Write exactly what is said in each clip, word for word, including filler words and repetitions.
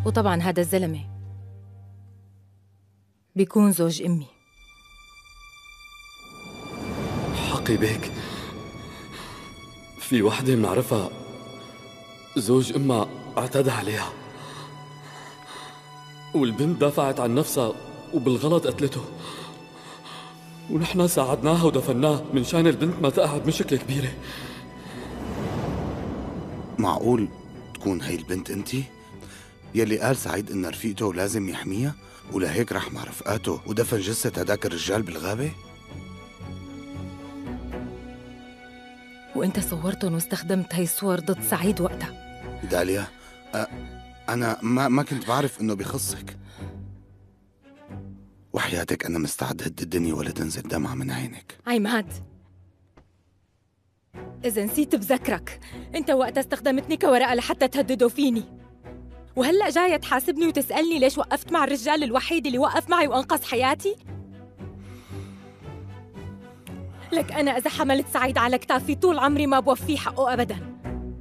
وطبعا هذا الزلمة بيكون زوج أمي. حقي بيك في وحدة منعرفها زوج أمها اعتدى عليها، والبنت دافعت عن نفسها وبالغلط قتلته، ونحن ساعدناها ودفناه من شان البنت ما تقع بمشكلة كبيرة. معقول تكون هي البنت انتي؟ يلي قال سعيد ان رفيقته لازم يحميها ولهيك راح مع رفقاته ودفن جثة هداك الرجال بالغابة؟ وانت صورتهم واستخدمت هاي الصور ضد سعيد وقتها. داليا، أ... أنا ما ما كنت بعرف إنه بيخصك. وحياتك أنا مستعد هد الدنيا ولا تنزل دمعة من عينك. عماد، إذا نسيت بذكرك، أنت وقتها استخدمتني كورقة لحتى تهددوا فيني، وهلأ جاية تحاسبني وتسألني ليش وقفت مع الرجال الوحيد اللي وقف معي وأنقذ حياتي؟ لك أنا إذا حملت سعيد على كتافي طول عمري ما بوفيه حقه أبداً.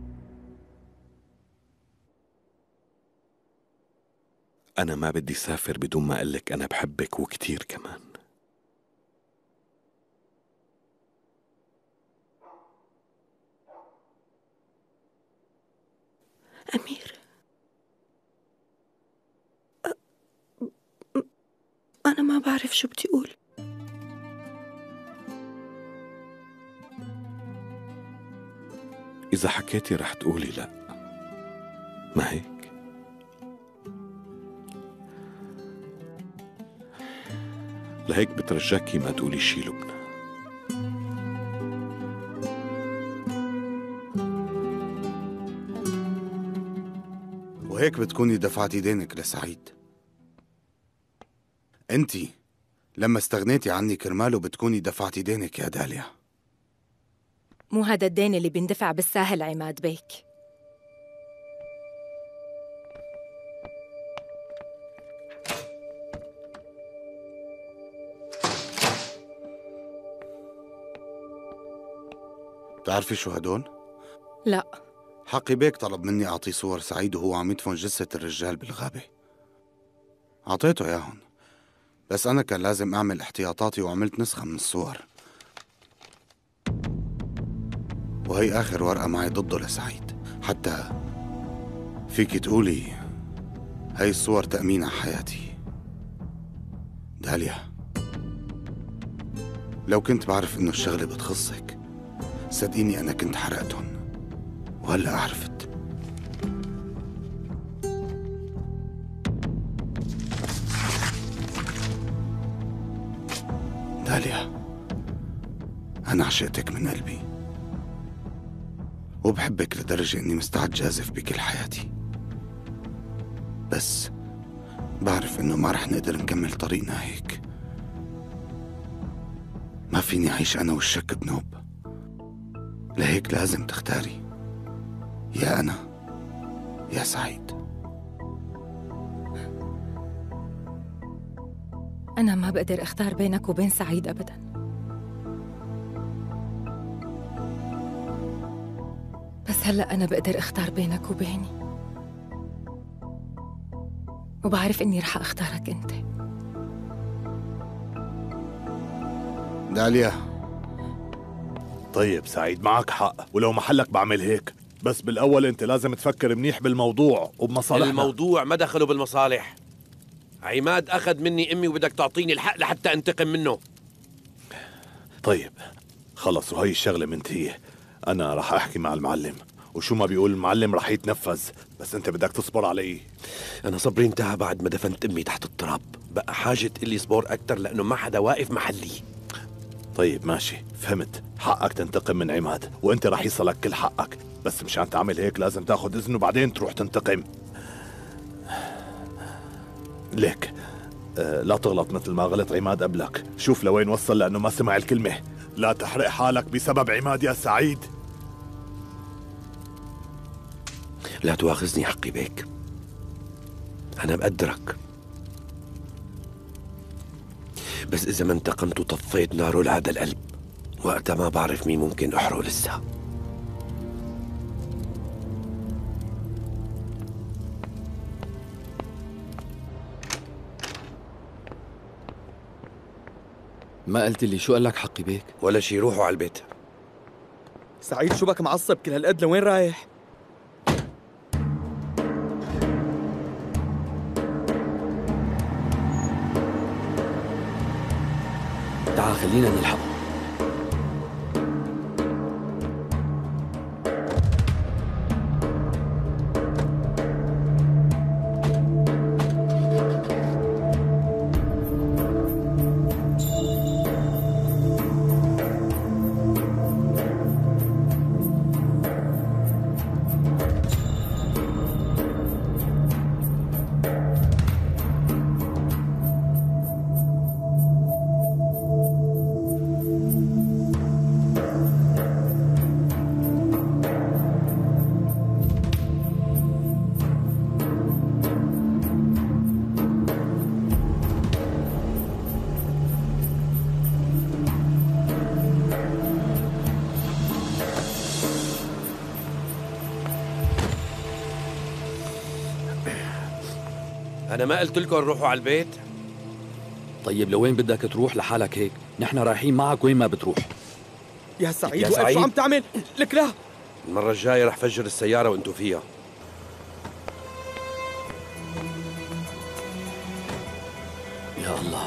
أنا ما بدي سافر بدون ما أقلك أنا بحبك وكتير كمان. أمير، أنا ما بعرف شو بدي أقول. إذا حكيتي رح تقولي لا، ما هيك؟ لهيك بترجاكي ما تقولي شي لبنى. وهيك بتكوني دفعتي دينك لسعيد. انتي لما استغنيتي عني كرماله بتكوني دفعتي دينك يا داليا. مو هذا الدين اللي بيندفع بالساهل عماد بيك. بتعرفي شو هدول؟ لا. حقي بيك طلب مني أعطيه صور سعيد وهو عم يدفن جثة الرجال بالغابة. أعطيته إياهم، بس أنا كان لازم أعمل احتياطاتي وعملت نسخة من الصور، وهي آخر ورقة معي ضده لسعيد. حتى فيكي تقولي هاي الصور تأمين على حياتي. داليا، لو كنت بعرف إنه الشغلة بتخصك صدقيني أنا كنت حرقتهم، وهلأ عرفت. داليا، أنا عشقتك من قلبي وبحبك لدرجة إني مستعد جازف بكل حياتي، بس بعرف إنه ما رح نقدر نكمل طريقنا هيك. ما فيني أعيش أنا والشك بنوب، لهيك لازم تختاري، يا أنا يا سعيد. أنا ما بقدر أختار بينك وبين سعيد أبداً. بس هلأ أنا بقدر أختار بينك وبيني، وبعرف إني رح أختارك أنت. داليا، طيب سعيد معك حق، ولو محلك بعمل هيك، بس بالأول أنت لازم تفكر منيح بالموضوع وبمصالحنا. الموضوع ما دخله بالمصالح. عماد أخذ مني أمي وبدك تعطيني الحق لحتى أنتقم منه. طيب خلص، وهي الشغلة منتهية. أنا رح أحكي مع المعلم، وشو ما بيقول المعلم رح يتنفذ، بس أنت بدك تصبر علي. أنا صبري انتهى بعد ما دفنت أمي تحت التراب، بقى حاجة إلي صبور أكتر لأنه ما حدا واقف محلي. طيب ماشي، فهمت. حقك تنتقم من عماد، وأنت رح يصلك كل حقك، بس مشان تعمل هيك لازم تاخد إذنه بعدين تروح تنتقم. ليك آه لا تغلط مثل ما غلط عماد قبلك. شوف لوين وصل لأنه ما سمع الكلمة. لا تحرق حالك بسبب عماد يا سعيد. لا تواخذني حقي بيك، أنا بقدرك، بس إذا ما انتقمت وطفيت ناره لهذا القلب، وقتها ما بعرف مين ممكن أحرق لسه. ما قلت لي شو قال لك حقي بيك؟ ولا شي، روحوا على البيت. سعيد شو بك معصب كل هالقد؟ لوين رايح؟ تعال خلينا نلحقه. أنا ما قلت لكم روحوا على البيت؟ طيب لوين بدك تروح لحالك هيك؟ نحن رايحين معك وين ما بتروح. يا سعيد يا وقف، سعيد. شو عم تعمل؟ لك لا. المرة الجاية رح فجر السيارة وانتو فيها. يا الله.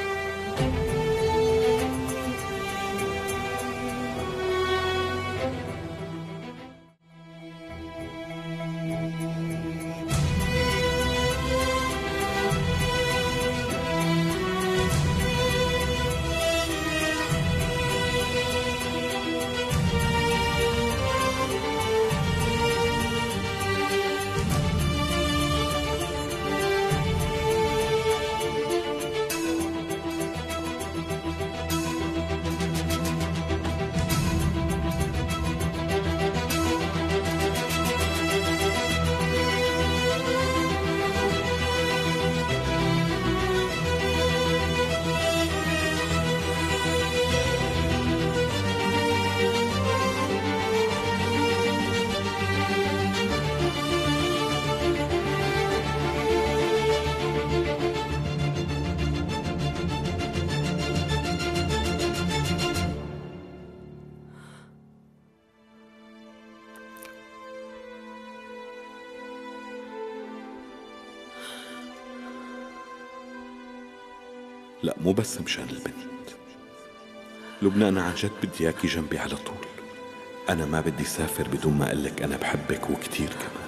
لا مو بس مشان البنت لبنى، أنا عن جد بدي إياكي جنبي على طول. أنا ما بدي سافر بدون ما أقلك أنا بحبك وكتير كمان.